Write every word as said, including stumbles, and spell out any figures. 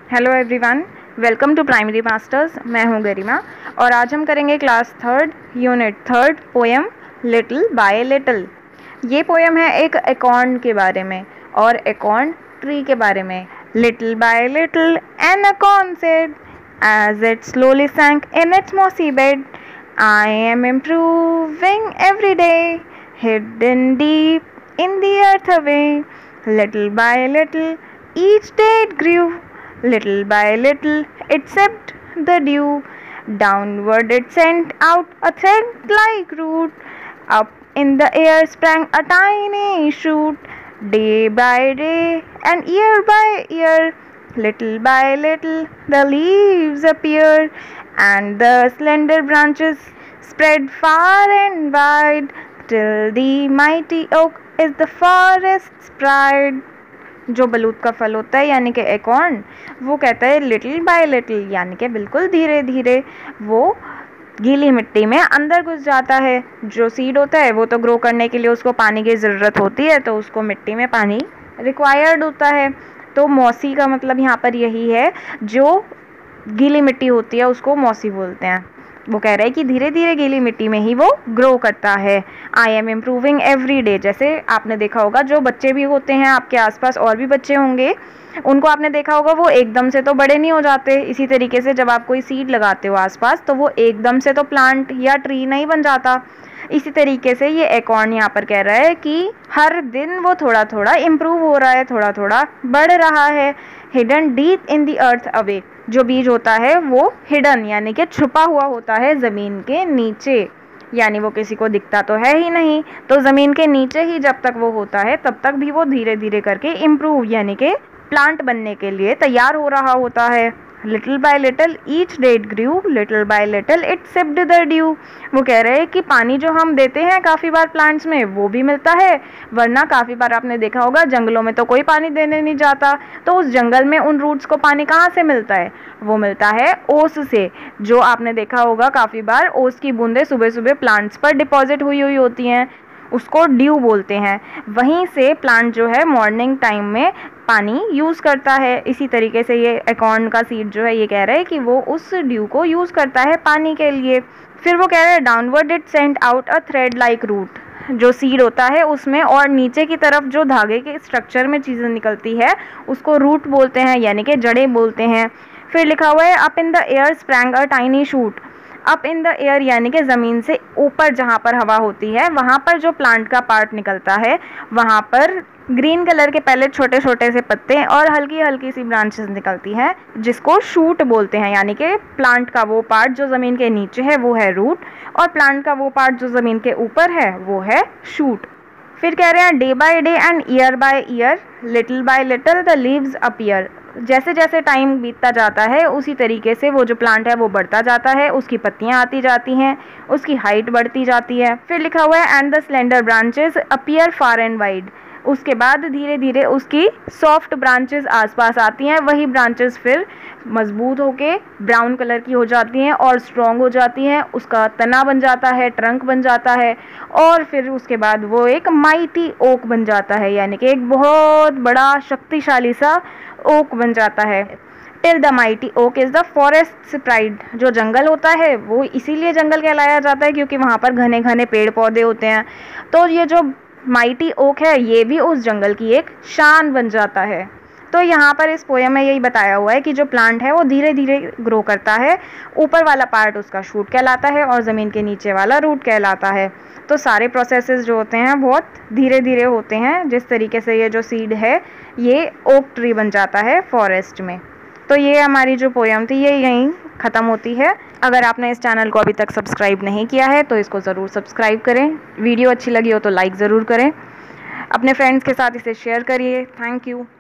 Hello everyone, welcome to primary masters. मैं हूं गरिमा और आज हम करेंगे class third unit third poem little by little. ये पोएम है एक एकॉर्न के बारे में और एकॉर्न ट्री के बारे में। Little by little an acorn said as it slowly sank in its mossy bed, I am improving every day, hidden deep in the earth away. Little by little each day it grew, little by little it sipped the dew. Downward it sent out a thread-like root, up in the air sprang a tiny shoot. Day by day and year by year, little by little the leaves appear, and the slender branches spread far and wide, till the mighty oak is the forest's pride. जो बलूत का फल होता है यानी कि acorn, वो कहता है लिटिल बाय लिटिल यानी कि बिल्कुल धीरे धीरे वो गीली मिट्टी में अंदर घुस जाता है। जो सीड होता है वो तो ग्रो करने के लिए उसको पानी की ज़रूरत होती है, तो उसको मिट्टी में पानी रिक्वायर्ड होता है। तो मौसी का मतलब यहाँ पर यही है, जो गीली मिट्टी होती है उसको मौसी बोलते हैं। वो कह रहे हैं कि धीरे धीरे गीली मिट्टी में ही वो ग्रो करता है। I am improving every day. जैसे आपने देखा होगा जो बच्चे भी होते हैं आपके आसपास और भी बच्चे होंगे, उनको आपने देखा होगा वो एकदम से तो बड़े नहीं हो जाते। इसी तरीके से जब आप कोई सीड लगाते हो आसपास तो वो एकदम से तो प्लांट या ट्री नहीं बन जाता। इसी तरीके से ये एकॉर्न यहाँ पर कह रहा है कि हर दिन वो थोड़ा थोड़ा इम्प्रूव हो रहा है, थोड़ा थोड़ा बढ़ रहा है। Hidden deep in the earth away, जो बीज होता है वो हिडन यानी कि छुपा हुआ होता है ज़मीन के नीचे, यानी वो किसी को दिखता तो है ही नहीं। तो ज़मीन के नीचे ही जब तक वो होता है तब तक भी वो धीरे धीरे करके इम्प्रूव यानी कि प्लांट बनने के लिए तैयार हो रहा होता है। Little by little each day it grew, little by little it sipped the dew. वो कह रहे हैं कि पानी जो हम देते हैं काफ़ी बार प्लांट्स में वो भी मिलता है, वरना काफ़ी बार आपने देखा होगा जंगलों में तो कोई पानी देने नहीं जाता। तो उस जंगल में उन रूट्स को पानी कहाँ से मिलता है? वो मिलता है ओस से। जो आपने देखा होगा काफ़ी बार ओस की बूंदें सुबह सुबह प्लांट्स पर डिपॉजिट हुई हुई होती हैं, उसको ड्यू बोलते हैं। वहीं से प्लांट जो है मॉर्निंग टाइम में पानी यूज़ करता है। इसी तरीके से ये एकॉर्न का सीड जो है ये कह रहा है कि वो उस ड्यू को यूज़ करता है पानी के लिए। फिर वो कह रहा है downward it sent out a thread like root. जो सीड होता है उसमें और नीचे की तरफ जो धागे के स्ट्रक्चर में चीज़ें निकलती है उसको रूट बोलते हैं यानी कि जड़ें बोलते हैं। फिर लिखा हुआ है up in the air sprang a tiny shoot. Up in the air यानी कि ज़मीन से ऊपर जहाँ पर हवा होती है वहाँ पर जो प्लांट का पार्ट निकलता है वहाँ पर ग्रीन कलर के पहले छोटे छोटे से पत्ते और हल्की हल्की सी ब्रांचेस निकलती हैं जिसको शूट बोलते हैं। यानी कि प्लांट का वो पार्ट जो ज़मीन के नीचे है वो है रूट और प्लांट का वो पार्ट जो ज़मीन के ऊपर है वो है शूट। फिर कह रहे हैं day by day and year by year, little by little the leaves appear. जैसे जैसे टाइम बीतता जाता है उसी तरीके से वो जो प्लांट है वो बढ़ता जाता है, उसकी पत्तियां आती जाती हैं, उसकी हाइट बढ़ती जाती है। फिर लिखा हुआ है and the slender branches appear far and wide. उसके बाद धीरे धीरे उसकी सॉफ्ट ब्रांचेस आसपास आती हैं, वही ब्रांचेस फिर मजबूत होके ब्राउन कलर की हो जाती हैं और स्ट्रॉन्ग हो जाती हैं। उसका तना बन जाता है, ट्रंक बन जाता है और फिर उसके बाद वो एक माइटी ओक बन जाता है यानी कि एक बहुत बड़ा शक्तिशाली सा ओक बन जाता है। Till the mighty oak is the forest pride. जो जंगल होता है वो इसीलिए जंगल कहलाया जाता है क्योंकि वहाँ पर घने घने पेड़ पौधे होते हैं। तो ये जो माइटी ओक है ये भी उस जंगल की एक शान बन जाता है। तो यहाँ पर इस पोएम में यही बताया हुआ है कि जो प्लांट है वो धीरे धीरे ग्रो करता है। ऊपर वाला पार्ट उसका शूट कहलाता है और ज़मीन के नीचे वाला रूट कहलाता है। तो सारे प्रोसेसेस जो होते हैं बहुत धीरे धीरे होते हैं। जिस तरीके से ये जो सीड है ये ओक ट्री बन जाता है फॉरेस्ट में। तो ये हमारी जो पोएम थी ये यहीं ख़त्म होती है। अगर आपने इस चैनल को अभी तक सब्सक्राइब नहीं किया है तो इसको ज़रूर सब्सक्राइब करें। वीडियो अच्छी लगी हो तो लाइक ज़रूर करें। अपने फ्रेंड्स के साथ इसे शेयर करिए। Thank you.